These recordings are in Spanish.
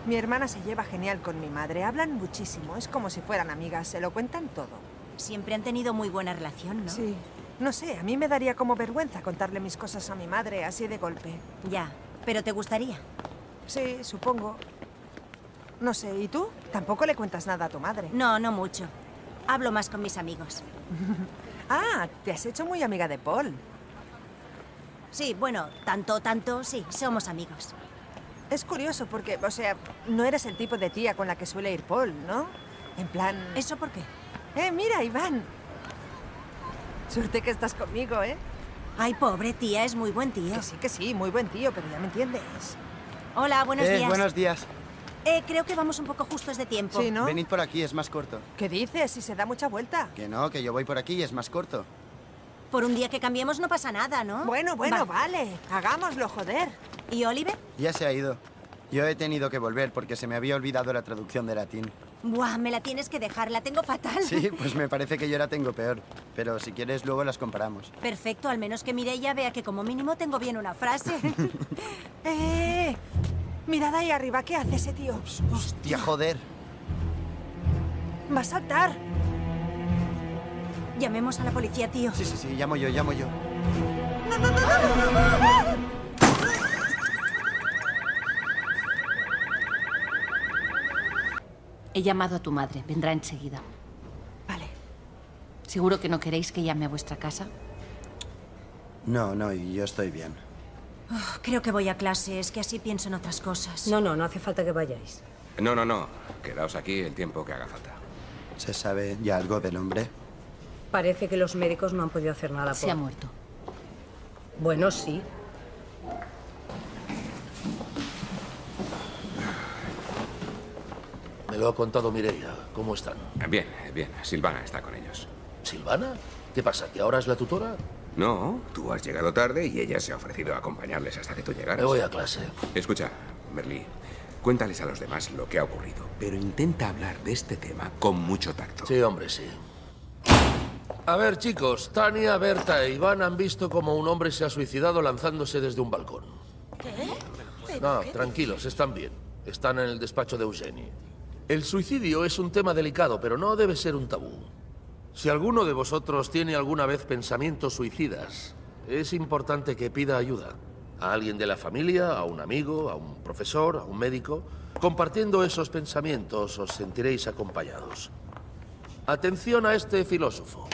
Mi hermana se lleva genial con mi madre. Hablan muchísimo. Es como si fueran amigas. Se lo cuentan todo. Siempre han tenido muy buena relación, ¿no? Sí. No sé, a mí me daría como vergüenza contarle mis cosas a mi madre así de golpe. Ya, pero ¿te gustaría? Sí, supongo. No sé, ¿y tú? Tampoco le cuentas nada a tu madre. No, no mucho. Hablo más con mis amigos. Ah, te has hecho muy amiga de Paul. Sí, bueno, tanto, sí, somos amigos. Es curioso porque, o sea, no eres el tipo de tía con la que suele ir Paul, ¿no? En plan... ¿Eso por qué? Mira, Iván. Suerte que estás conmigo, ¿eh? Ay, pobre tía, es muy buen tío. Que sí, muy buen tío, pero ya me entiendes. Hola, buenos días. Buenos días. Creo que vamos un poco justos de tiempo. Sí, ¿no? Venid por aquí, es más corto. ¿Qué dices? Si se da mucha vuelta. Que no, que yo voy por aquí y es más corto. Por un día que cambiemos no pasa nada, ¿no? Bueno, vale. Hagámoslo, joder. ¿Y Oliver? Ya se ha ido. Yo he tenido que volver porque se me había olvidado la traducción de latín. Buah, me la tienes que dejar, la tengo fatal. Sí, pues me parece que yo la tengo peor. Pero si quieres, luego las comparamos. Perfecto, al menos que Mireia vea que como mínimo tengo bien una frase. Mirad ahí arriba, ¿qué hace ese tío? ¡Hostia, joder! Va a saltar. Llamemos a la policía, tío. Sí, llamo yo. He llamado a tu madre. Vendrá enseguida. Vale. ¿Seguro que no queréis que llame a vuestra casa? No, y yo estoy bien. Creo que voy a clase, es que así pienso en otras cosas. No hace falta que vayáis. No. Quedaos aquí el tiempo que haga falta. ¿Se sabe ya algo del hombre? Parece que los médicos no han podido hacer nada por... Se ha muerto. Bueno, sí. Me lo ha contado Mireia. ¿Cómo están? Bien. Silvana está con ellos. ¿Silvana? ¿Qué pasa? ¿Que ahora es la tutora? No, tú has llegado tarde y ella se ha ofrecido a acompañarles hasta que tú llegaras. Me voy a clase. Escucha, Merlí, cuéntales a los demás lo que ha ocurrido, pero intenta hablar de este tema con mucho tacto. Sí, hombre, sí. A ver, chicos, Tania, Berta e Iván han visto como un hombre se ha suicidado lanzándose desde un balcón. ¿Qué? No, tranquilos, están bien. Están en el despacho de Eugenie. El suicidio es un tema delicado, pero no debe ser un tabú. Si alguno de vosotros tiene alguna vez pensamientos suicidas, es importante que pida ayuda. A alguien de la familia, a un amigo, a un profesor, a un médico. Compartiendo esos pensamientos os sentiréis acompañados. Atención a este filósofo.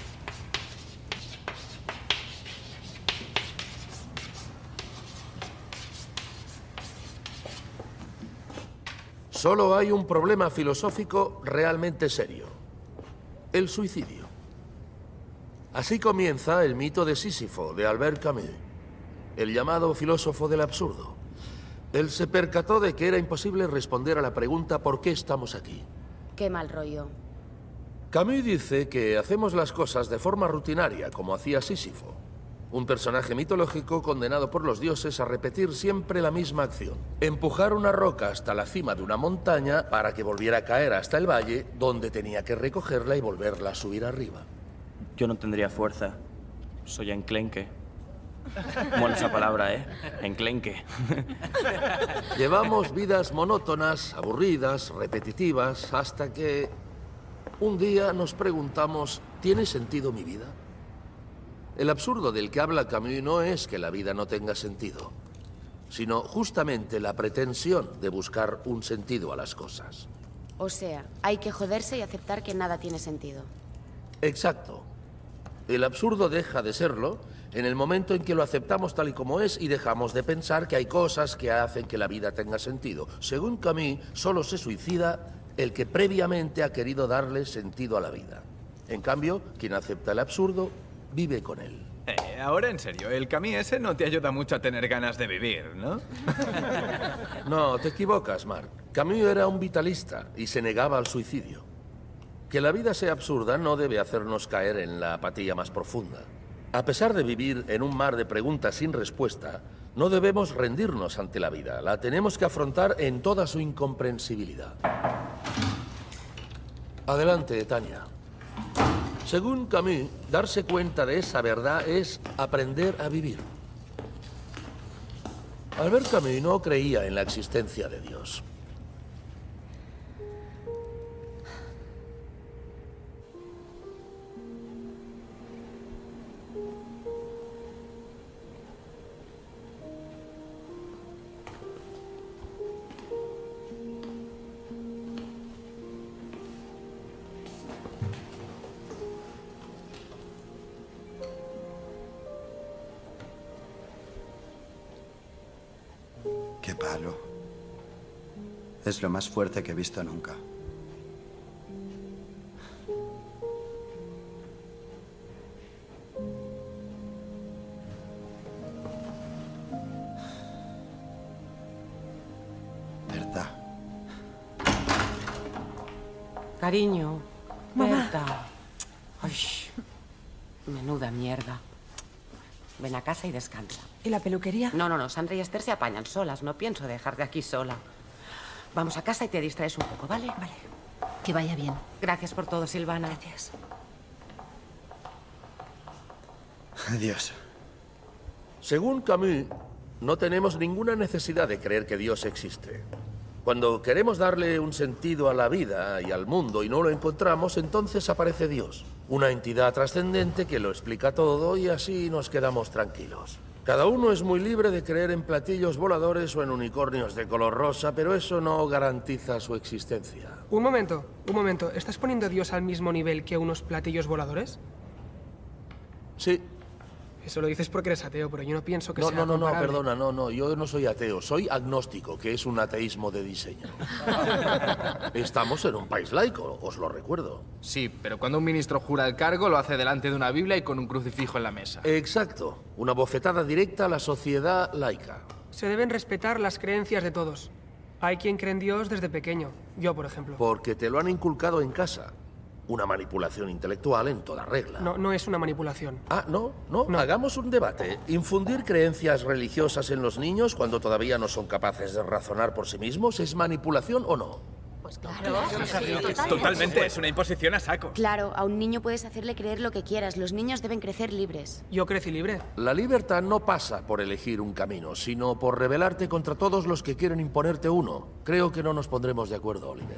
Solo hay un problema filosófico realmente serio: el suicidio. Así comienza el mito de Sísifo, de Albert Camus, el llamado filósofo del absurdo. Él se percató de que era imposible responder a la pregunta ¿por qué estamos aquí? Qué mal rollo. Camus dice que hacemos las cosas de forma rutinaria, como hacía Sísifo, un personaje mitológico condenado por los dioses a repetir siempre la misma acción: empujar una roca hasta la cima de una montaña para que volviera a caer hasta el valle, donde tenía que recogerla y volverla a subir arriba. Yo no tendría fuerza. Soy enclenque. Mola esa palabra, ¿eh? Enclenque. Llevamos vidas monótonas, aburridas, repetitivas, hasta que un día nos preguntamos, ¿tiene sentido mi vida? El absurdo del que habla Camus no es que la vida no tenga sentido, sino justamente la pretensión de buscar un sentido a las cosas. O sea, hay que joderse y aceptar que nada tiene sentido. Exacto. El absurdo deja de serlo en el momento en que lo aceptamos tal y como es y dejamos de pensar que hay cosas que hacen que la vida tenga sentido. Según Camus, solo se suicida el que previamente ha querido darle sentido a la vida. En cambio, quien acepta el absurdo vive con él. Ahora en serio, el Camus ese no te ayuda mucho a tener ganas de vivir, ¿no? No, te equivocas, Mark. Camus era un vitalista y se negaba al suicidio. Que la vida sea absurda no debe hacernos caer en la apatía más profunda. A pesar de vivir en un mar de preguntas sin respuesta, no debemos rendirnos ante la vida. La tenemos que afrontar en toda su incomprensibilidad. Adelante, Tania. Según Camus, darse cuenta de esa verdad es aprender a vivir. Albert Camus no creía en la existencia de Dios. Qué palo. Es lo más fuerte que he visto nunca. Berta. Cariño. Mamá. Berta. Ay, menuda mierda. Ven a casa y descansa. ¿Y la peluquería? No, Sandra y Esther se apañan solas. No pienso dejarte aquí sola. Vamos a casa y te distraes un poco, ¿vale? Vale. Que vaya bien. Gracias por todo, Silvana. Gracias. Adiós. Según Camus, no tenemos ninguna necesidad de creer que Dios existe. Cuando queremos darle un sentido a la vida y al mundo y no lo encontramos, entonces aparece Dios. Una entidad trascendente que lo explica todo y así nos quedamos tranquilos. Cada uno es muy libre de creer en platillos voladores o en unicornios de color rosa, pero eso no garantiza su existencia. Un momento. ¿Estás poniendo a Dios al mismo nivel que unos platillos voladores? Sí. Eso lo dices porque eres ateo, pero yo no pienso que sea No, comparable. perdona, no, yo no soy ateo, soy agnóstico, que es un ateísmo de diseño. Estamos en un país laico, os lo recuerdo. Sí, pero cuando un ministro jura el cargo, lo hace delante de una Biblia y con un crucifijo en la mesa. Exacto, una bofetada directa a la sociedad laica. Se deben respetar las creencias de todos. Hay quien cree en Dios desde pequeño. Yo, por ejemplo. Porque te lo han inculcado en casa. Una manipulación intelectual en toda regla. No es una manipulación. Ah, no. Hagamos un debate. ¿Infundir creencias religiosas en los niños cuando todavía no son capaces de razonar por sí mismos es manipulación o no? Pues claro. Totalmente, es una imposición a saco. Claro, a un niño puedes hacerle creer lo que quieras. Los niños deben crecer libres. Yo crecí libre. La libertad no pasa por elegir un camino, sino por rebelarte contra todos los que quieren imponerte uno. Creo que no nos pondremos de acuerdo, Oliver.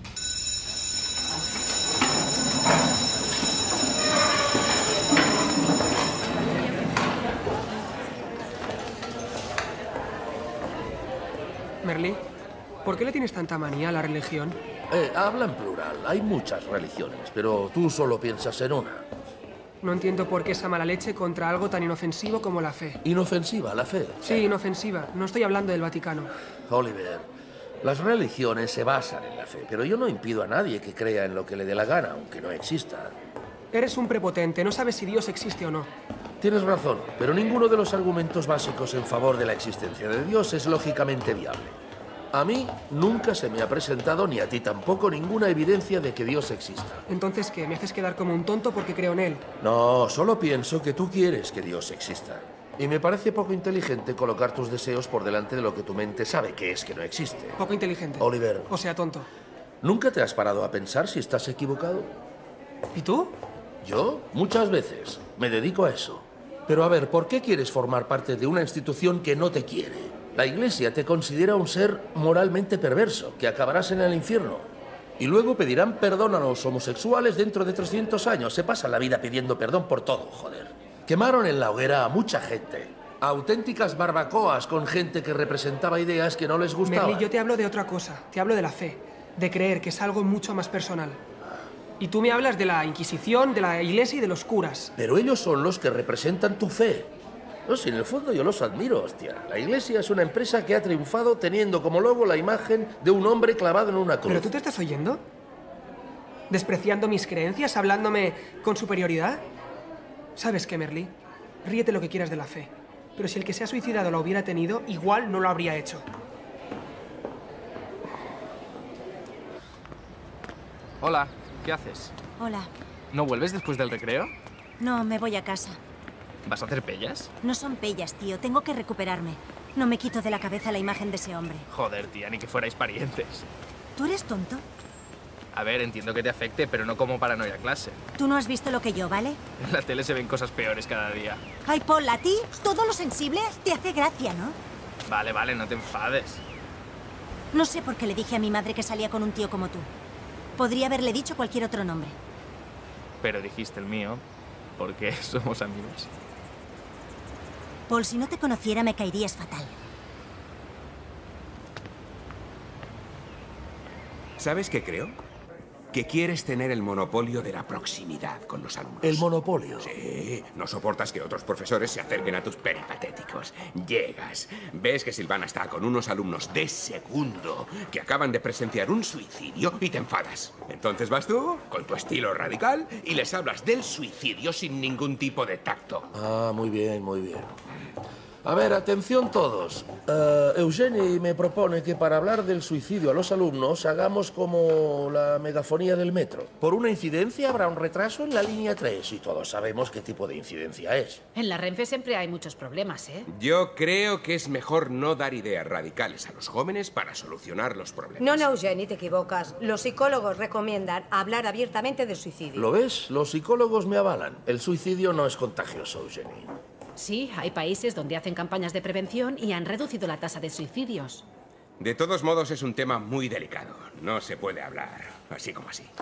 Merlí, ¿por qué le tienes tanta manía a la religión? Habla en plural. Hay muchas religiones, pero tú solo piensas en una. No entiendo por qué esa mala leche contra algo tan inofensivo como la fe. ¿Inofensiva la fe? Sí, inofensiva. No estoy hablando del Vaticano. Oliver, las religiones se basan en la fe, pero yo no impido a nadie que crea en lo que le dé la gana, aunque no exista. Eres un prepotente. No sabes si Dios existe o no. Tienes razón, pero ninguno de los argumentos básicos en favor de la existencia de Dios es lógicamente viable. A mí nunca se me ha presentado, ni a ti tampoco, ninguna evidencia de que Dios exista. Entonces, ¿qué? ¿Me haces quedar como un tonto porque creo en él? No, solo pienso que tú quieres que Dios exista. Y me parece poco inteligente colocar tus deseos por delante de lo que tu mente sabe que es que no existe. Poco inteligente. Oliver. O sea, tonto. ¿Nunca te has parado a pensar si estás equivocado? ¿Y tú? ¿Yo? Muchas veces. Me dedico a eso. Pero a ver, ¿por qué quieres formar parte de una institución que no te quiere? La Iglesia te considera un ser moralmente perverso, que acabarás en el infierno. Y luego pedirán perdón a los homosexuales dentro de 300 años. Se pasan la vida pidiendo perdón por todo, joder. Quemaron en la hoguera a mucha gente. A auténticas barbacoas con gente que representaba ideas que no les gustaban. Merlí, yo te hablo de otra cosa. Te hablo de la fe. De creer, que es algo mucho más personal. Y tú me hablas de la Inquisición, de la Iglesia y de los curas. Pero ellos son los que representan tu fe. No, si en el fondo yo los admiro, hostia. La Iglesia es una empresa que ha triunfado teniendo como logo la imagen de un hombre clavado en una cruz. ¿Pero tú te estás oyendo? ¿Despreciando mis creencias? ¿Hablándome con superioridad? ¿Sabes qué, Merlí? Ríete lo que quieras de la fe. Pero si el que se ha suicidado la hubiera tenido, igual no lo habría hecho. Hola, ¿qué haces? Hola. ¿No vuelves después del recreo? No, me voy a casa. ¿Vas a hacer pellas? No son pellas, tío. Tengo que recuperarme. No me quito de la cabeza la imagen de ese hombre. Joder, tía, ni que fuerais parientes. ¿Tú eres tonto? A ver, entiendo que te afecte, pero no como para no ir a clase. Tú no has visto lo que yo, ¿vale? En la tele se ven cosas peores cada día. Ay, Paul, a ti todo lo sensible te hace gracia, ¿no? Vale, no te enfades. No sé por qué le dije a mi madre que salía con un tío como tú. Podría haberle dicho cualquier otro nombre. Pero dijiste el mío, porque somos amigos. Paul, si no te conociera me caerías fatal. ¿Sabes qué creo? que quieres tener el monopolio de la proximidad con los alumnos. ¿El monopolio? Sí, no soportas que otros profesores se acerquen a tus peripatéticos. Llegas, ves que Silvana está con unos alumnos de segundo que acaban de presenciar un suicidio y te enfadas. Entonces vas tú, con tu estilo radical, y les hablas del suicidio sin ningún tipo de tacto. Ah, muy bien, muy bien. A ver, atención todos. Eugenie me propone que para hablar del suicidio a los alumnos hagamos como la megafonía del metro. Por una incidencia habrá un retraso en la línea 3 y todos sabemos qué tipo de incidencia es. En la Renfe siempre hay muchos problemas, ¿eh? Yo creo que es mejor no dar ideas radicales a los jóvenes para solucionar los problemas. No, Eugenie, te equivocas. Los psicólogos recomiendan hablar abiertamente del suicidio. ¿Lo ves? Los psicólogos me avalan. El suicidio no es contagioso, Eugenie. Sí, hay países donde hacen campañas de prevención y han reducido la tasa de suicidios. De todos modos, es un tema muy delicado. No se puede hablar así como así.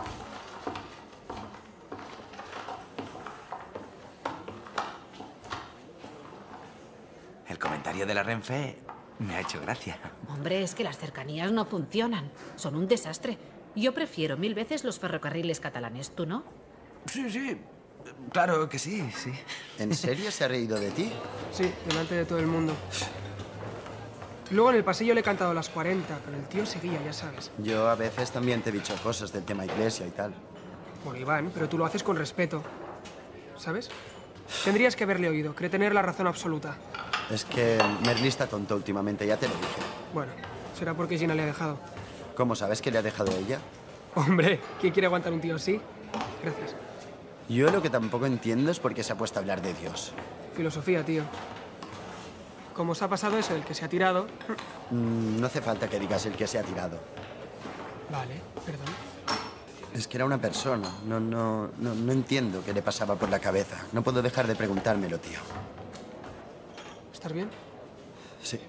El comentario de la Renfe me ha hecho gracia. Hombre, es que las cercanías no funcionan. Son un desastre. Yo prefiero 1000 veces los ferrocarriles catalanes, ¿tú no? Sí, sí. Claro que sí, sí. ¿En serio se ha reído de ti? Sí, delante de todo el mundo. Luego en el pasillo le he cantado las 40, pero el tío seguía, ya sabes. Yo a veces también te he dicho cosas del tema iglesia y tal. Bueno, Iván, pero tú lo haces con respeto. ¿Sabes? Tendrías que haberle oído, cree tener la razón absoluta. Es que Merlí está tonto últimamente, ya te lo dije. Bueno, será porque Gina le ha dejado. ¿Cómo sabes que le ha dejado ella? Hombre, ¿quién quiere aguantar un tío así? Gracias. Yo lo que tampoco entiendo es por qué se ha puesto a hablar de Dios. Filosofía, tío. Como os ha pasado eso, el que se ha tirado... No hace falta que digas el que se ha tirado. Vale, perdón. Es que era una persona. No entiendo qué le pasaba por la cabeza. No puedo dejar de preguntármelo, tío. ¿Estás bien? Sí.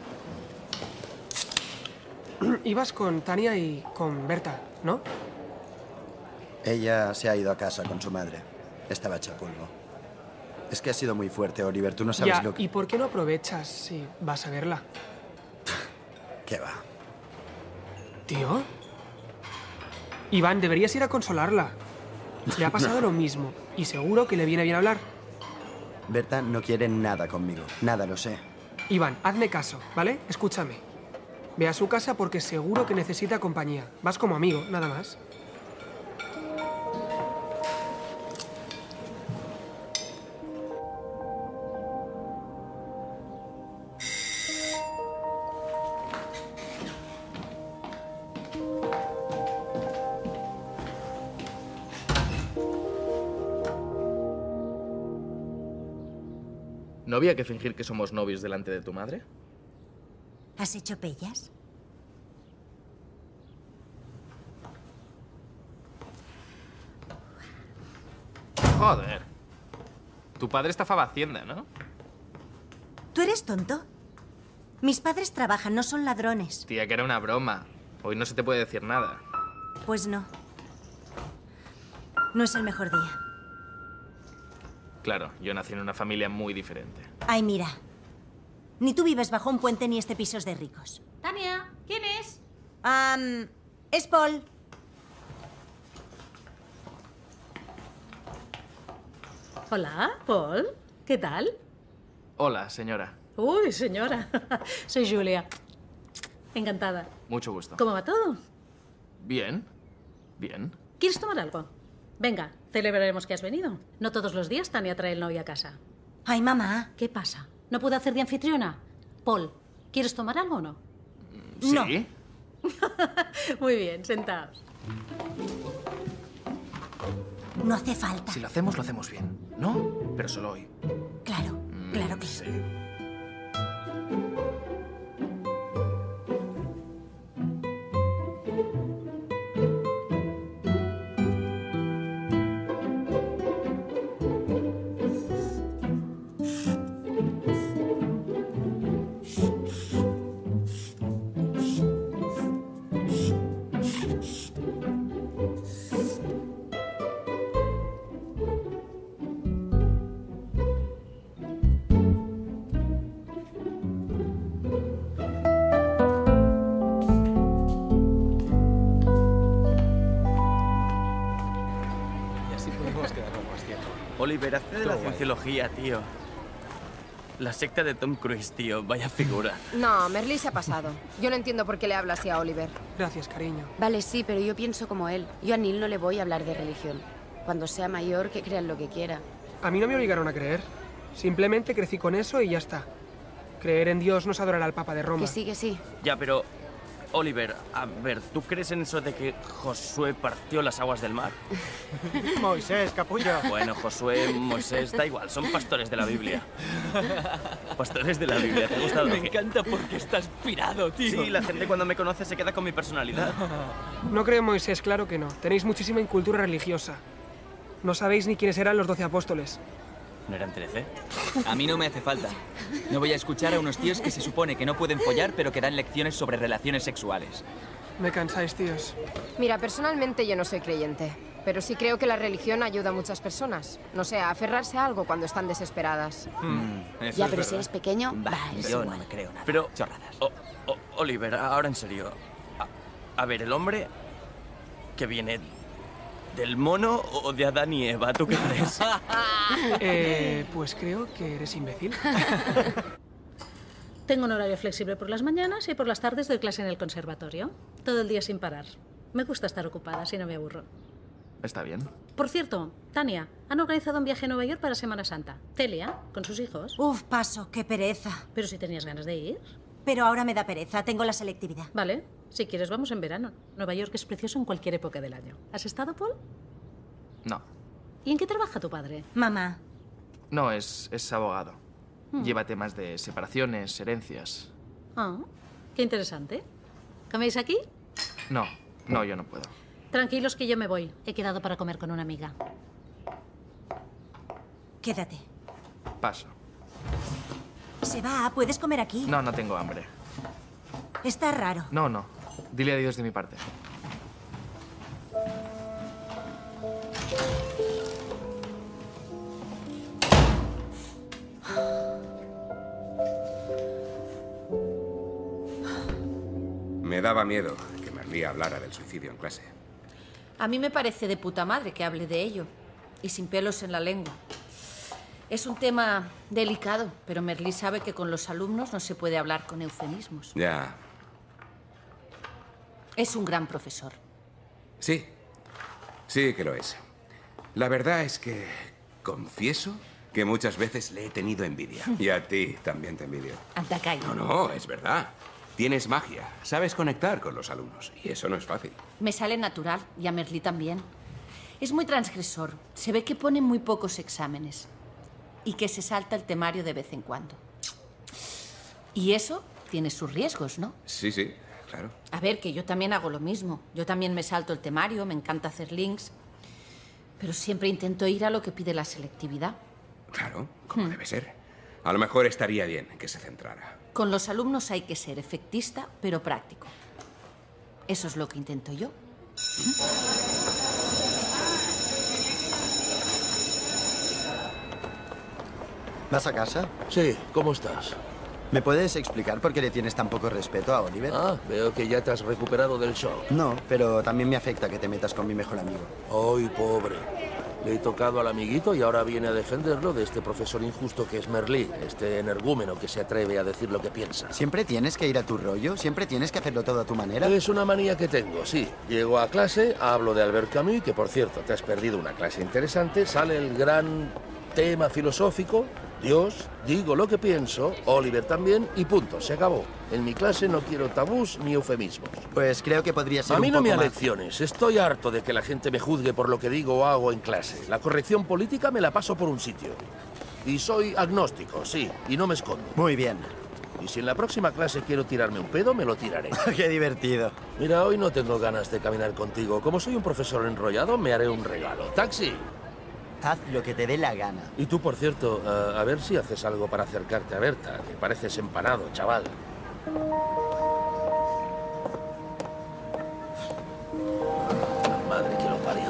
Ibas con Tania y con Berta, ¿no? Ella se ha ido a casa con su madre. Estaba hecha polvo. Es que ha sido muy fuerte, Oliver. Tú no sabes Ya, lo que... ¿y por qué no aprovechas si vas a verla? ¿Qué va? ¿Tío? Iván, deberías ir a consolarla. Le ha pasado lo mismo. Y seguro que le viene bien hablar. Berta no quiere nada conmigo. Nada, lo sé. Iván, hazme caso, ¿vale? Escúchame. Ve a su casa porque seguro que necesita compañía. Vas como amigo, nada más. ¿No había que fingir que somos novios delante de tu madre? ¿Has hecho pellas? Joder. Tu padre estafaba Hacienda, ¿no? ¿Tú eres tonto? Mis padres trabajan, no son ladrones. Tía, que era una broma. Hoy no se te puede decir nada. Pues no. No es el mejor día. Claro, yo nací en una familia muy diferente. Ay, mira. Ni tú vives bajo un puente ni este piso es de ricos. Tania, ¿quién es? Es Paul. Hola, Paul. ¿Qué tal? Hola, señora. Uy, señora. Soy Julia. Encantada. Mucho gusto. ¿Cómo va todo? Bien. Bien. ¿Quieres tomar algo? Venga, celebraremos que has venido. No todos los días Tania trae el novio a casa. Ay, mamá. ¿Qué pasa? ¿No puedo hacer de anfitriona? Paul, ¿quieres tomar algo o no? ¿Sí? No. Muy bien, sentaos. No hace falta. Si lo hacemos bien, ¿no? Pero solo hoy. Claro, claro que sí. Oliver, hace de la cienciología, tío. La secta de Tom Cruise, tío. Vaya figura. No, Merlí se ha pasado. Yo no entiendo por qué le habla así a Oliver. Gracias, cariño. Vale, sí, pero yo pienso como él. Yo a Neil no le voy a hablar de religión. Cuando sea mayor, que crea en lo que quiera. A mí no me obligaron a creer. Simplemente crecí con eso y ya está. Creer en Dios no es adorar al Papa de Roma. Que sí, que sí. Ya, pero... Oliver, a ver, ¿tú crees en eso de que Josué partió las aguas del mar? Moisés, capullo. Bueno, Josué, Moisés, da igual, son pastores de la Biblia. Pastores de la Biblia, ¿te ha gustado? Me encanta porque estás pirado, tío. Sí, la gente cuando me conoce se queda con mi personalidad. No creo en Moisés, claro que no. Tenéis muchísima incultura religiosa. No sabéis ni quiénes eran los 12 apóstoles. ¿No eran 13? A mí no me hace falta. No voy a escuchar a unos tíos que se supone que no pueden follar, pero que dan lecciones sobre relaciones sexuales. Me cansáis, tíos. Mira, personalmente yo no soy creyente, pero sí creo que la religión ayuda a muchas personas. No sé, a aferrarse a algo cuando están desesperadas. Ya, pero si eres pequeño, Yo no me creo nada. Pero, Chorradas. Oliver, ahora en serio. A ver, el hombre que viene del mono o de Adán y Eva, ¿tú qué crees? Pues creo que eres imbécil. Tengo un horario flexible por las mañanas y por las tardes doy clase en el conservatorio. Todo el día sin parar. Me gusta estar ocupada, así no me aburro. Está bien. Por cierto, Tania, han organizado un viaje a Nueva York para Semana Santa. Celia, con sus hijos. Uf, paso, qué pereza. Pero si tenías ganas de ir. Pero ahora me da pereza, tengo la selectividad. Vale, si quieres vamos en verano. Nueva York es precioso en cualquier época del año. ¿Has estado, Paul? No. ¿Y en qué trabaja tu padre? Mamá. No, es abogado. Hmm. Lleva temas de separaciones, herencias. Ah, qué interesante. ¿Coméis aquí? No, yo no puedo. Tranquilos que yo me voy. He quedado para comer con una amiga. Quédate. Paso. Se va, puedes comer aquí. No tengo hambre. Está raro. No. Dile adiós de mi parte. Me daba miedo que Merlí hablara del suicidio en clase. A mí me parece de puta madre que hable de ello. Y sin pelos en la lengua. Es un tema delicado, pero Merlí sabe que con los alumnos no se puede hablar con eufemismos. Ya. Es un gran profesor. Sí que lo es. La verdad es que confieso que muchas veces le he tenido envidia. Y a ti también te envidio. Anda, calla. No, es verdad. Tienes magia, sabes conectar con los alumnos. Y eso no es fácil. Me sale natural, y a Merlí también. Es muy transgresor. Se ve que pone muy pocos exámenes. Y que se salta el temario de vez en cuando. Y eso tiene sus riesgos, ¿no? Sí, claro. A ver, que yo también hago lo mismo. Yo también me salto el temario, me encanta hacer links. Pero siempre intento ir a lo que pide la selectividad. Claro, como debe ser. A lo mejor estaría bien que se centrara. Con los alumnos hay que ser efectista, pero práctico. Eso es lo que intento yo. ¿Vas a casa? Sí, ¿cómo estás? ¿Me puedes explicar por qué le tienes tan poco respeto a Oliver? Ah, veo que ya te has recuperado del shock. No, pero también me afecta que te metas con mi mejor amigo. ¡Ay, pobre! Le he tocado al amiguito y ahora viene a defenderlo de este profesor injusto que es Merlí, este energúmeno que se atreve a decir lo que piensa. ¿Siempre tienes que ir a tu rollo? ¿Siempre tienes que hacerlo todo a tu manera? Es una manía que tengo, sí. Llego a clase, hablo de Albert Camus, que por cierto, te has perdido una clase interesante, sale el gran tema filosófico, Dios, digo lo que pienso, Oliver también, y punto, se acabó. En mi clase no quiero tabús ni eufemismos. Pues creo que podría ser A mí un no poco me más... alecciones, estoy harto de que la gente me juzgue por lo que digo o hago en clase. La corrección política me la paso por un sitio. Y soy agnóstico, sí, y no me escondo. Muy bien. Y si en la próxima clase quiero tirarme un pedo, me lo tiraré. ¡Qué divertido! Mira, hoy no tengo ganas de caminar contigo. Como soy un profesor enrollado, me haré un regalo. ¡Taxi! Haz lo que te dé la gana. Y tú, por cierto, a ver si haces algo para acercarte a Berta, que pareces empanado, chaval. La madre que lo parió.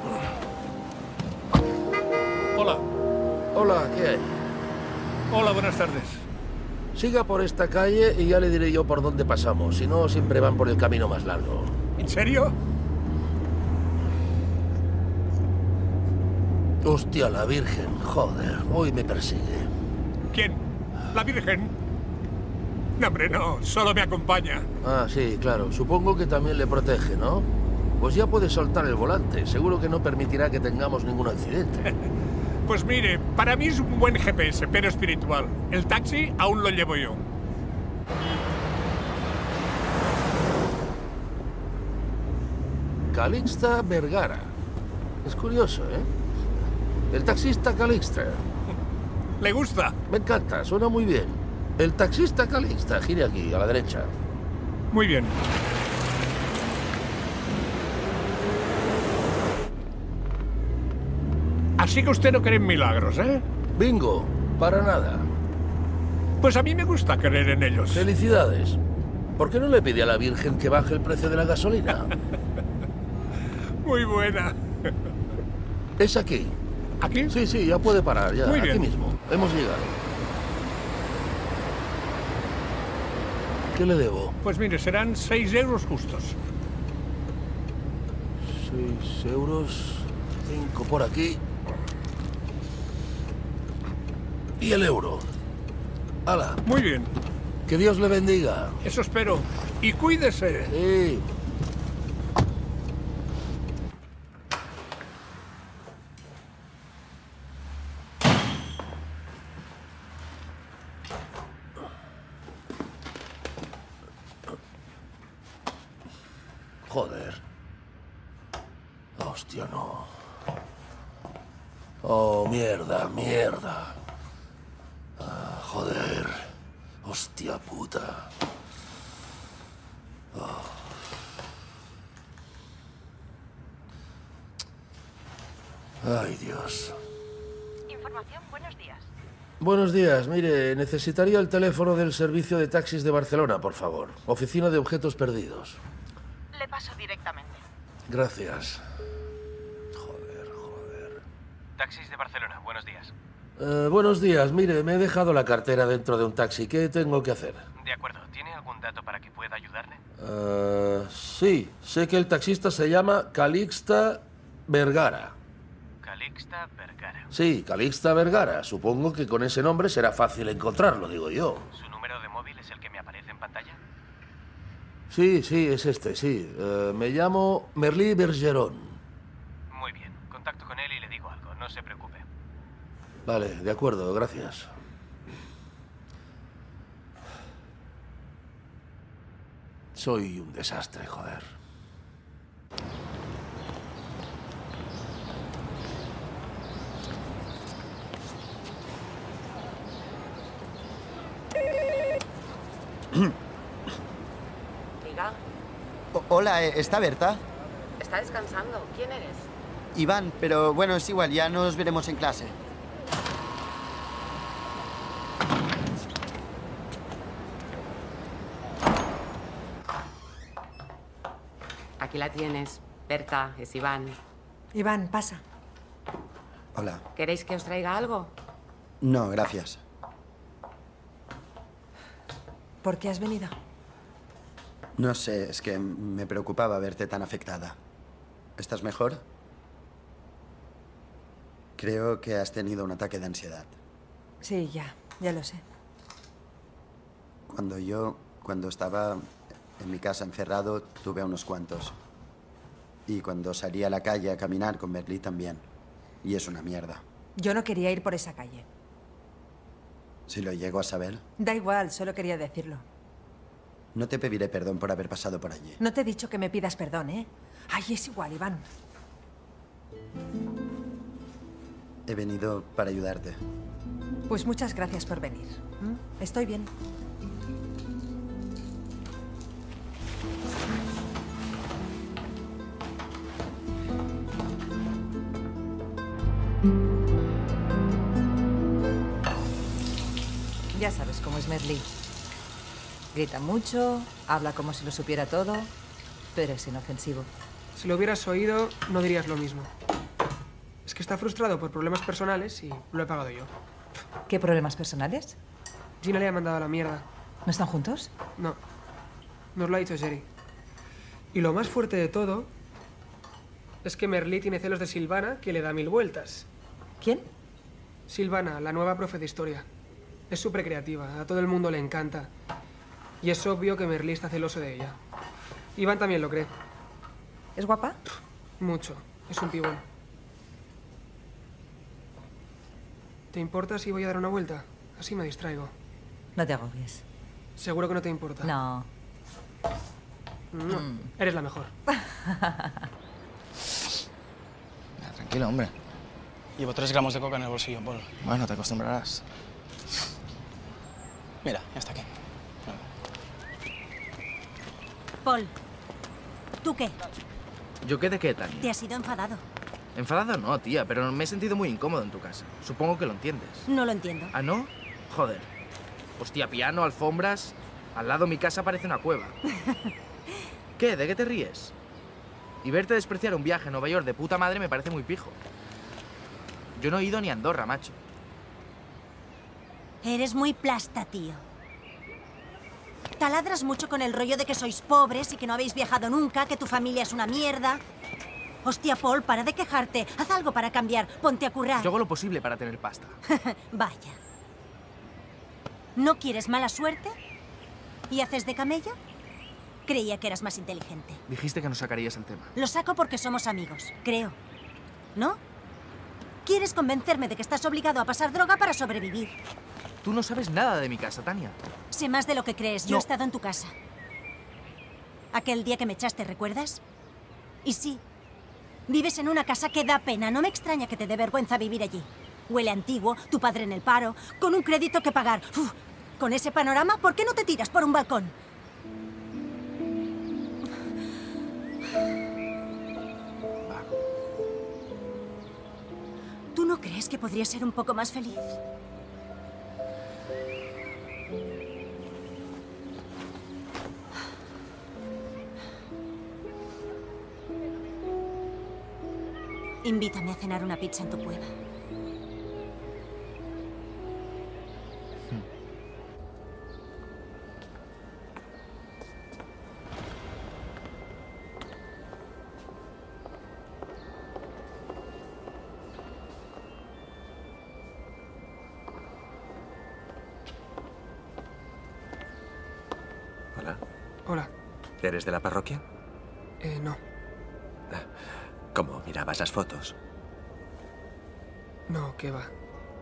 Hola. Hola, ¿qué hay? Hola, buenas tardes. Siga por esta calle y ya le diré yo por dónde pasamos. Si no, siempre van por el camino más largo. ¿En serio? Hostia, la Virgen. Joder, hoy me persigue. ¿Quién? ¿La Virgen? No, hombre, no. Solo me acompaña. Ah, sí, claro. Supongo que también le protege, ¿no? Pues ya puede soltar el volante. Seguro que no permitirá que tengamos ningún accidente. Pues mire, para mí es un buen GPS, pero espiritual. El taxi aún lo llevo yo. Calixta Vergara. Es curioso, ¿eh? El taxista Calixta. ¿Le gusta? Me encanta, suena muy bien. El taxista Calixta, gire aquí, a la derecha. Muy bien. Así que usted no cree en milagros, ¿eh? Bingo, para nada. Pues a mí me gusta creer en ellos. Felicidades. ¿Por qué no le pide a la Virgen que baje el precio de la gasolina? Muy buena. Es aquí. ¿Aquí? Sí, sí, ya puede parar, ya. Muy bien. Aquí mismo. Hemos llegado. ¿Qué le debo? Pues mire, serán 6 euros justos. 6 euros. 5 por aquí. Y el euro. ¡Hala! Muy bien. Que Dios le bendiga. Eso espero. Y cuídese. Sí. Joder. Hostia, no. Oh, mierda, mierda. Ah, joder. Hostia puta. Oh. Ay, Dios. Información, buenos días. Buenos días. Mire, necesitaría el teléfono del servicio de taxis de Barcelona, por favor. Oficina de objetos perdidos. Le paso directamente. Gracias. Taxis de Barcelona, buenos días. Buenos días. Mire, me he dejado la cartera dentro de un taxi. ¿Qué tengo que hacer? De acuerdo, ¿tiene algún dato para que pueda ayudarle? Sí. Sé que el taxista se llama Calixta Vergara. Calixta Vergara. Sí, Calixta Vergara. Supongo que con ese nombre será fácil encontrarlo, digo yo. ¿Su número de móvil es el que me aparece en pantalla? Sí, sí, es este, sí. Me llamo Merlí Bergeron. Muy bien, contacto con él y le digo algo, no se preocupe. Vale, de acuerdo, gracias. Soy un desastre, joder. Diga, Hola, ¿está Berta? está descansando. ¿Quién eres? Iván, pero bueno, es igual, ya nos veremos en clase. Aquí la tienes. Berta, es Iván. Iván, pasa. Hola. ¿Queréis que os traiga algo? No, gracias. ¿Por qué has venido? No sé, es que me preocupaba verte tan afectada. ¿Estás mejor? Creo que has tenido un ataque de ansiedad. Sí, ya lo sé. Cuando estaba en mi casa encerrado, tuve unos cuantos. Y cuando salí a la calle a caminar con Merlí también. Y es una mierda. Yo no quería ir por esa calle. Si lo llego a saber, Da igual, solo quería decirlo. no te pediré perdón por haber pasado por allí. No te he dicho que me pidas perdón, ¿eh? Ay, es igual, Iván. He venido para ayudarte. Pues muchas gracias por venir. Estoy bien. Ya sabes cómo es Merlí. Grita mucho, habla como si lo supiera todo, pero es inofensivo. Si lo hubieras oído, no dirías lo mismo. Es que está frustrado por problemas personales y lo he pagado yo. ¿Qué problemas personales? Gina le ha mandado a la mierda. ¿No están juntos? No. Nos lo ha dicho Jerry. Y lo más fuerte de todo es que Merlí tiene celos de Silvana que le da 1000 vueltas. ¿Quién? Silvana, la nueva profe de historia. Es súper creativa, a todo el mundo le encanta. Y es obvio que Merlí está celoso de ella. Iván también lo cree. ¿Es guapa? Mucho. Es un pibón. ¿Te importa si voy a dar una vuelta? Así me distraigo. No te agobies. ¿Seguro que no te importa? No. No, eres la mejor. Tranquilo, hombre. Llevo 3 gramos de coca en el bolsillo, Paul. Bueno, te acostumbrarás. Mira, ya está aquí. Paul, ¿tú qué? ¿Yo qué de qué, Tania? ¿Te has ido enfadado? Enfadado no, tía, pero me he sentido muy incómodo en tu casa. Supongo que lo entiendes. No lo entiendo. ¿Ah, no? Joder. Hostia, piano, alfombras... Al lado mi casa parece una cueva. ¿Qué? ¿De qué te ríes? Y verte despreciar un viaje a Nueva York de puta madre me parece muy pijo. Yo no he ido ni a Andorra, macho. Eres muy plasta, tío. Taladras mucho con el rollo de que sois pobres y que no habéis viajado nunca, que tu familia es una mierda. Hostia, Paul, para de quejarte. Haz algo para cambiar. Ponte a currar. Yo hago lo posible para tener pasta. Vaya. ¿No quieres mala suerte? ¿Y haces de camello? Creía que eras más inteligente. Dijiste que no sacarías el tema. Lo saco porque somos amigos, creo. ¿No? Quieres convencerme de que estás obligado a pasar droga para sobrevivir. Tú no sabes nada de mi casa, Tania. Sé más de lo que crees. Yo he estado en tu casa. Aquel día que me echaste, ¿recuerdas? Y sí, vives en una casa que da pena. No me extraña que te dé vergüenza vivir allí. Huele antiguo, tu padre en el paro, con un crédito que pagar. Uf, con ese panorama, ¿por qué no te tiras por un balcón? ¿Tú no crees que podría ser un poco más feliz? Invítame a cenar una pizza en tu cueva. Hola. Hola. ¿Eres de la parroquia? No. ¿Cómo mirabas las fotos? No, ¿qué va?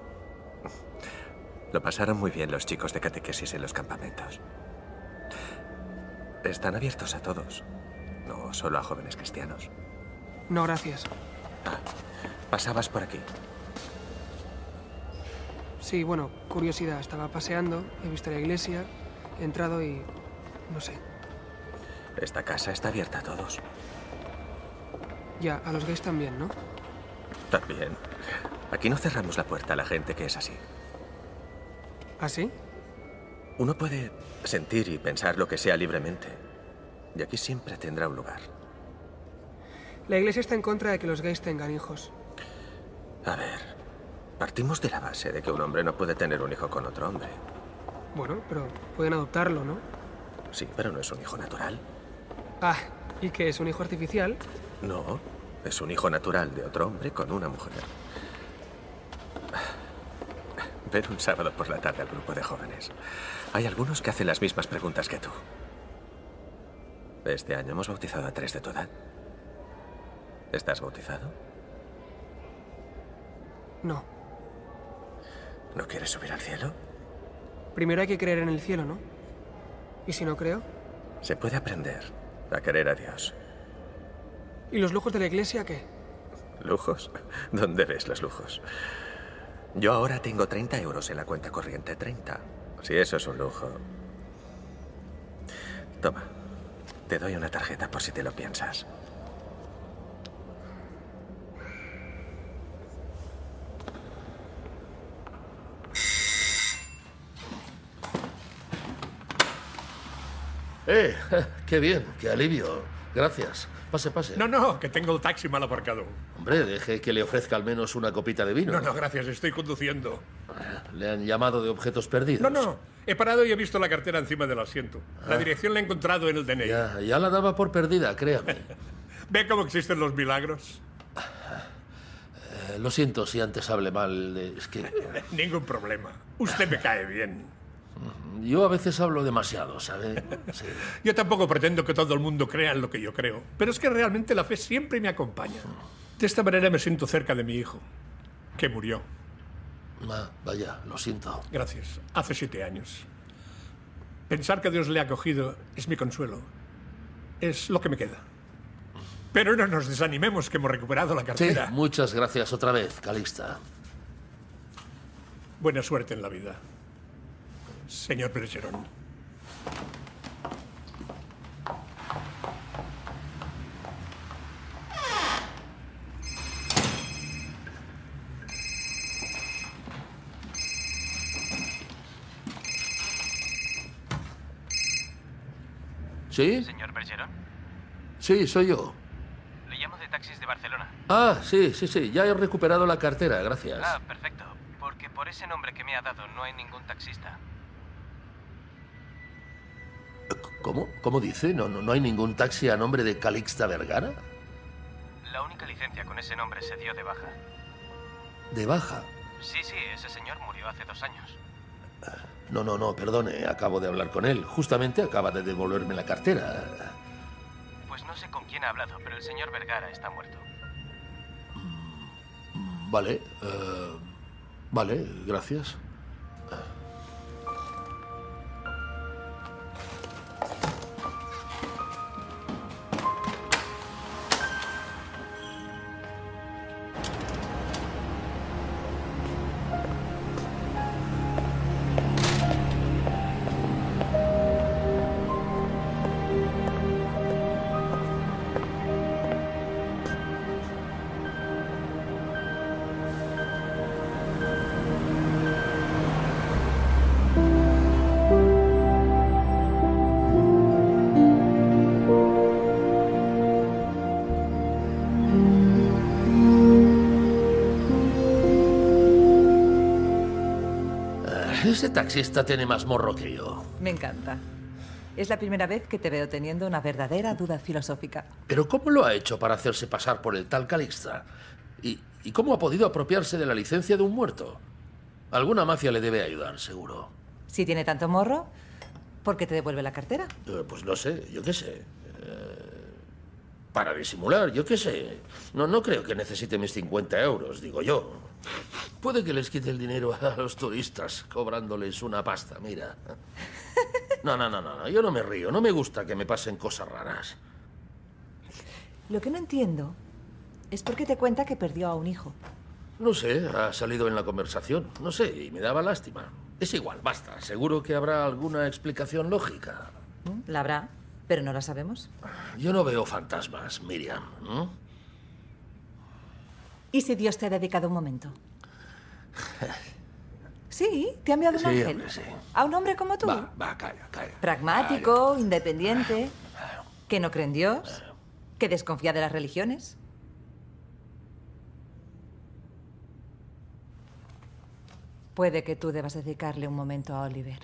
Lo pasaron muy bien los chicos de catequesis en los campamentos. Están abiertos a todos, no solo a jóvenes cristianos. No, gracias. Pasabas por aquí. Sí, bueno, curiosidad. Estaba paseando, he visto la iglesia, he entrado y... no sé. Esta casa está abierta a todos. Ya, a los gays también, ¿no? También. Aquí no cerramos la puerta a la gente que es así. ¿Ah, sí? Uno puede sentir y pensar lo que sea libremente. Y aquí siempre tendrá un lugar. La iglesia está en contra de que los gays tengan hijos. A ver, partimos de la base de que un hombre no puede tener un hijo con otro hombre. Bueno, pero pueden adoptarlo, ¿no? Sí, pero no es un hijo natural. Ah, ¿y qué es? ¿Un hijo artificial? No, es un hijo natural de otro hombre con una mujer. Ver un sábado por la tarde al grupo de jóvenes. Hay algunos que hacen las mismas preguntas que tú. Este año hemos bautizado a 3 de tu edad. ¿Estás bautizado? No. ¿No quieres subir al cielo? Primero hay que creer en el cielo, ¿no? ¿Y si no creo? Se puede aprender a querer a Dios. ¿Y los lujos de la iglesia qué? ¿Lujos? ¿Dónde ves los lujos? Yo ahora tengo 30 euros en la cuenta corriente. 30. Si eso es un lujo. Toma. Te doy una tarjeta por si te lo piensas. ¡Qué bien! ¡Qué alivio! Gracias. Pase, pase. No, que tengo el taxi mal aparcado. Hombre, deje que le ofrezca al menos una copita de vino. No, gracias, estoy conduciendo. ¿Le han llamado de objetos perdidos? No. He parado y he visto la cartera encima del asiento. La dirección la he encontrado en el DNI. Ya la daba por perdida, créame. ¿Ve cómo existen los milagros? Lo siento si antes hablé mal. Es que... Ningún problema. Usted me cae bien. Yo a veces hablo demasiado, ¿sabe? Sí. Yo tampoco pretendo que todo el mundo crea en lo que yo creo, pero es que realmente la fe siempre me acompaña. De esta manera me siento cerca de mi hijo, que murió. Vaya, lo siento. Gracias. Hace 7 años. Pensar que Dios le ha acogido es mi consuelo. Es lo que me queda. Pero no nos desanimemos, que hemos recuperado la cartera. Sí, muchas gracias otra vez, Calixta. Buena suerte en la vida, señor Bergeron. ¿Sí? ¿Señor Bergeron? Sí, soy yo. Le llamo de Taxis de Barcelona. Ah, sí. Ya he recuperado la cartera, gracias. Ah, perfecto. Porque por ese nombre que me ha dado no hay ningún taxista. ¿Cómo? ¿Cómo dice? ¿No hay ningún taxi a nombre de Calixta Vergara? La única licencia con ese nombre se dio de baja. ¿De baja? Sí, ese señor murió hace 2 años. No, perdone, acabo de hablar con él. Justamente acaba de devolverme la cartera. Pues no sé con quién ha hablado, pero el señor Vergara está muerto. Vale, gracias. Ese taxista tiene más morro que yo. Me encanta. Es la primera vez que te veo teniendo una verdadera duda filosófica. ¿Pero cómo lo ha hecho para hacerse pasar por el tal Calixta? ¿Y cómo ha podido apropiarse de la licencia de un muerto? Alguna mafia le debe ayudar, seguro. Si tiene tanto morro, ¿por qué te devuelve la cartera? Pues no sé, yo qué sé. Para disimular, yo qué sé. No creo que necesite mis 50 euros, digo yo. Puede que les quite el dinero a los turistas, cobrándoles una pasta, mira. No, yo no me río. No me gusta que me pasen cosas raras. Lo que no entiendo es por qué te cuenta que perdió a un hijo. No sé, ha salido en la conversación. No sé, y me daba lástima. Es igual, basta. Seguro que habrá alguna explicación lógica. La habrá, pero no la sabemos. Yo no veo fantasmas, Miriam. ¿Y si Dios te ha dedicado un momento? Sí, te ha enviado un ángel. Hombre, sí. A un hombre como tú. Va, calla. Pragmático, independiente, que no cree en Dios, que desconfía de las religiones. Puede que tú debas dedicarle un momento a Oliver.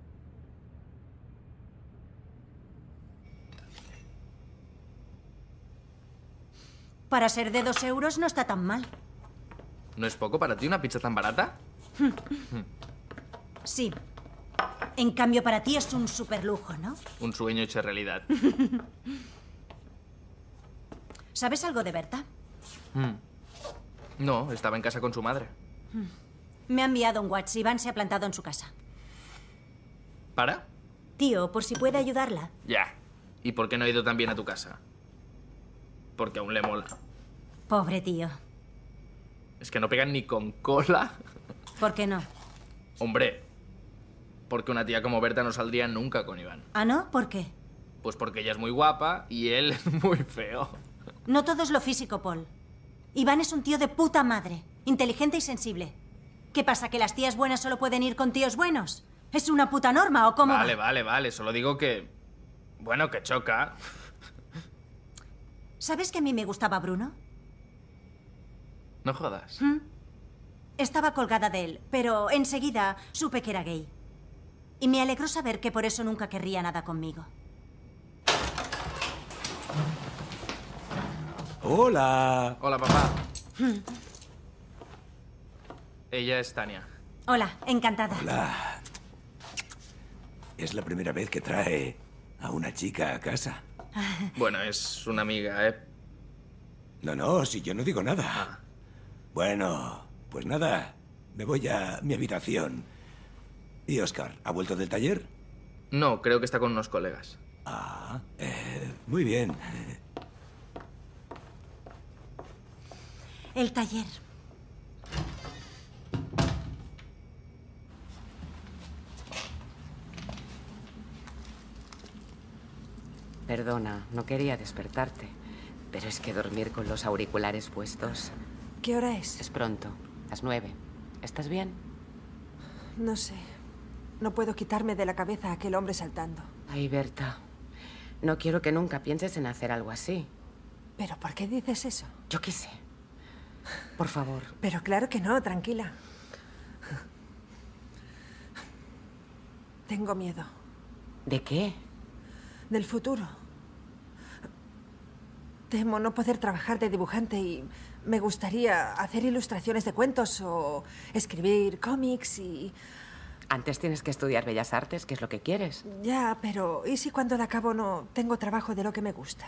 Para ser de 2 euros no está tan mal. ¿No es poco para ti una pizza tan barata? Sí. En cambio, para ti es un superlujo, ¿no? Un sueño hecho realidad. ¿Sabes algo de Berta? No, estaba en casa con su madre. Me ha enviado un WhatsApp. Iván se ha plantado en su casa. ¿Para? Tío, por si puede ayudarla. Ya. ¿Y por qué no ha ido también a tu casa? Porque aún le mola. Pobre tío. Es que no pegan ni con cola. ¿Por qué no? Hombre, porque una tía como Berta no saldría nunca con Iván. ¿Ah, no? ¿Por qué? Pues porque ella es muy guapa y él es muy feo. No todo es lo físico, Paul. Iván es un tío de puta madre. Inteligente y sensible. ¿Qué pasa, que las tías buenas solo pueden ir con tíos buenos? ¿Es una puta norma o cómo va? Vale. Solo digo que... Bueno, que choca. ¿Sabes que a mí me gustaba Bruno? No jodas. Estaba colgada de él, pero enseguida supe que era gay. Y me alegró saber que por eso nunca querría nada conmigo. Hola. Hola, papá. Ella es Tania. Hola, encantada. Hola. Es la primera vez que trae a una chica a casa. Bueno, es una amiga, ¿eh? No, si yo no digo nada. Bueno, pues nada. Me voy a mi habitación. ¿Y Oscar, ha vuelto del taller? No, creo que está con unos colegas. Muy bien. El taller. Perdona, no quería despertarte, pero es que dormir con los auriculares puestos... ¿Qué hora es? Es pronto, las 9. ¿Estás bien? No sé. No puedo quitarme de la cabeza a aquel hombre saltando. Ay, Berta, no quiero que nunca pienses en hacer algo así. ¿Pero por qué dices eso? Yo qué sé. Por favor. Pero claro que no, tranquila. Tengo miedo. ¿De qué? Del futuro. Temo no poder trabajar de dibujante y me gustaría hacer ilustraciones de cuentos o escribir cómics y... Antes tienes que estudiar Bellas Artes, que es lo que quieres. Ya, pero ¿y si cuando la acabo no tengo trabajo de lo que me gusta?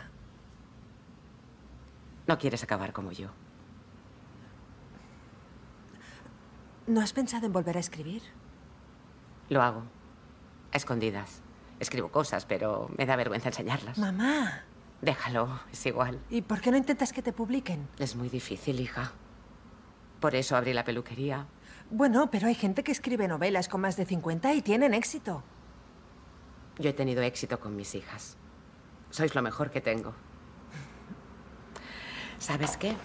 No quieres acabar como yo. ¿No has pensado en volver a escribir? Lo hago. A escondidas. Escribo cosas, pero me da vergüenza enseñarlas. Mamá. Déjalo, es igual. ¿Y por qué no intentas que te publiquen? Es muy difícil, hija. Por eso abrí la peluquería. Bueno, pero hay gente que escribe novelas con más de 50 y tienen éxito. Yo he tenido éxito con mis hijas. Sois lo mejor que tengo. ¿Sabes qué?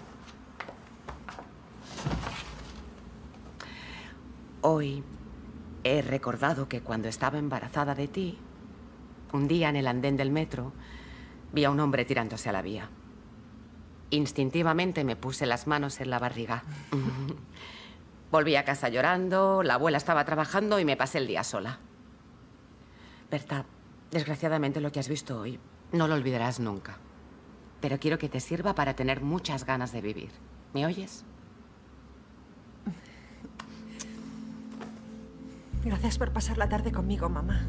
Hoy he recordado que cuando estaba embarazada de ti, un día en el andén del metro, vi a un hombre tirándose a la vía. Instintivamente me puse las manos en la barriga. Volví a casa llorando, la abuela estaba trabajando y me pasé el día sola. Berta, desgraciadamente lo que has visto hoy no lo olvidarás nunca. Pero quiero que te sirva para tener muchas ganas de vivir. ¿Me oyes? Gracias por pasar la tarde conmigo, mamá.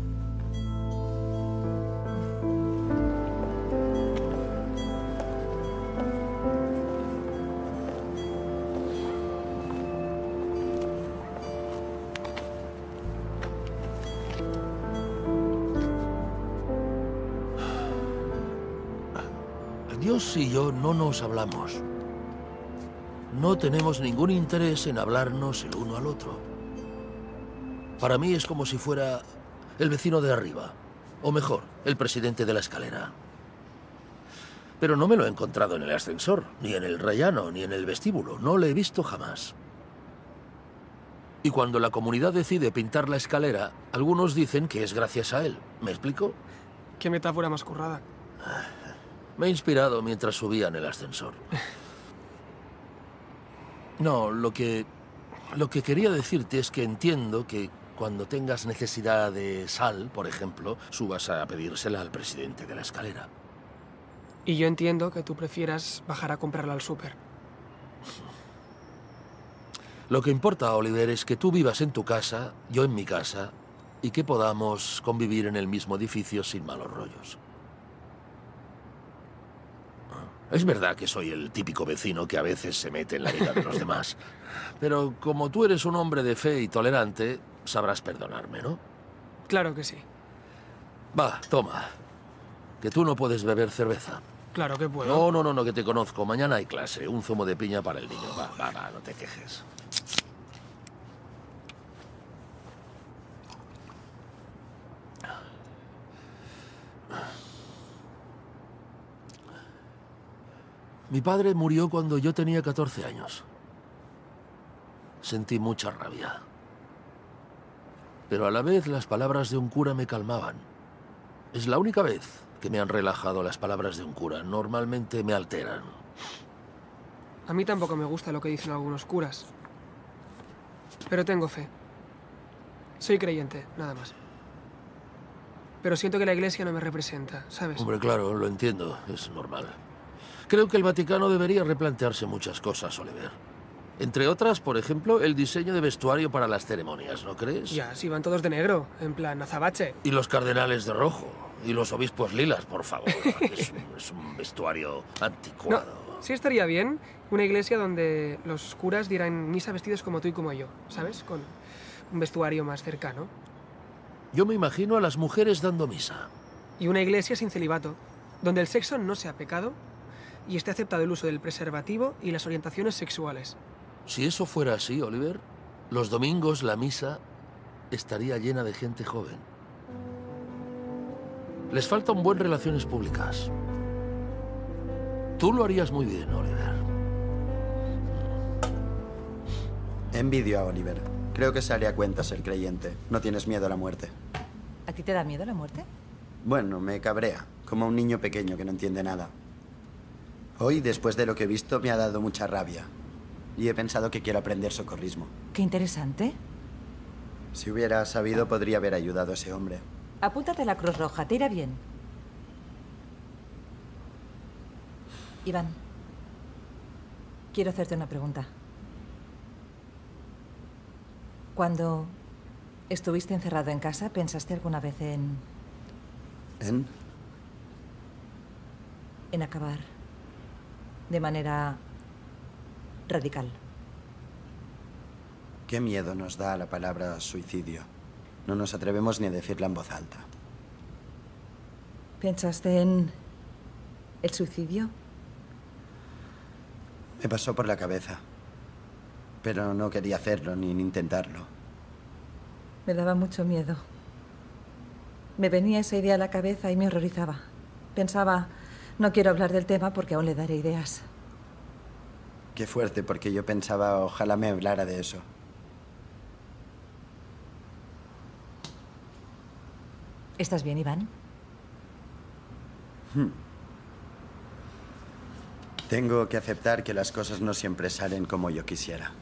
Dios y yo no nos hablamos. No tenemos ningún interés en hablarnos el uno al otro. Para mí es como si fuera el vecino de arriba. O mejor, el presidente de la escalera. Pero no me lo he encontrado en el ascensor, ni en el rellano, ni en el vestíbulo. No le he visto jamás. Y cuando la comunidad decide pintar la escalera, algunos dicen que es gracias a él. ¿Me explico? Qué metáfora más currada. Me he inspirado mientras subía en el ascensor. No, lo que quería decirte es que entiendo que cuando tengas necesidad de sal, por ejemplo, subas a pedírsela al presidente de la escalera. Y yo entiendo que tú prefieras bajar a comprarla al súper. Lo que importa, Oliver, es que tú vivas en tu casa, yo en mi casa, y que podamos convivir en el mismo edificio sin malos rollos. Es verdad que soy el típico vecino que a veces se mete en la vida de los demás. Pero como tú eres un hombre de fe y tolerante, sabrás perdonarme, ¿no? Claro que sí. Va, toma. Que tú no puedes beber cerveza. Claro que puedo. No, que te conozco. Mañana hay clase. Un zumo de piña para el niño. Va, no te quejes. Mi padre murió cuando yo tenía 14 años. Sentí mucha rabia. Pero a la vez las palabras de un cura me calmaban. Es la única vez que me han relajado las palabras de un cura. Normalmente me alteran. A mí tampoco me gusta lo que dicen algunos curas. Pero tengo fe. Soy creyente, nada más. Pero siento que la iglesia no me representa, ¿sabes? Hombre, claro, lo entiendo. Es normal. Creo que el Vaticano debería replantearse muchas cosas, Oliver. Entre otras, por ejemplo, el diseño de vestuario para las ceremonias, ¿no crees? Ya, si van todos de negro, en plan azabache. Y los cardenales de rojo. Y los obispos lilas, por favor. Es un vestuario anticuado. No, sí estaría bien una iglesia donde los curas dieran misa vestidos como tú y como yo, ¿sabes? Con un vestuario más cercano. Yo me imagino a las mujeres dando misa. Y una iglesia sin celibato, donde el sexo no sea pecado y esté aceptado el uso del preservativo y las orientaciones sexuales. Si eso fuera así, Oliver, los domingos la misa estaría llena de gente joven. Les falta un buen relaciones públicas. Tú lo harías muy bien, Oliver. Envidio a Oliver. Creo que se haría cuenta ser creyente. No tienes miedo a la muerte. ¿A ti te da miedo la muerte? Bueno, me cabrea, como un niño pequeño que no entiende nada. Hoy, después de lo que he visto, me ha dado mucha rabia. Y he pensado que quiero aprender socorrismo. Qué interesante. Si hubiera sabido, podría haber ayudado a ese hombre. Apúntate a la Cruz Roja, te irá bien. Iván, quiero hacerte una pregunta. Cuando estuviste encerrado en casa, ¿pensaste alguna vez en acabar de manera radical? Qué miedo nos da la palabra suicidio. No nos atrevemos ni a decirla en voz alta. ¿Pensaste en el suicidio? Me pasó por la cabeza. Pero no quería hacerlo ni intentarlo. Me daba mucho miedo. Me venía esa idea a la cabeza y me horrorizaba. Pensaba, no quiero hablar del tema porque aún le daré ideas. Qué fuerte, porque yo pensaba, ojalá me hablara de eso. ¿Estás bien, Iván? Tengo que aceptar que las cosas no siempre salen como yo quisiera.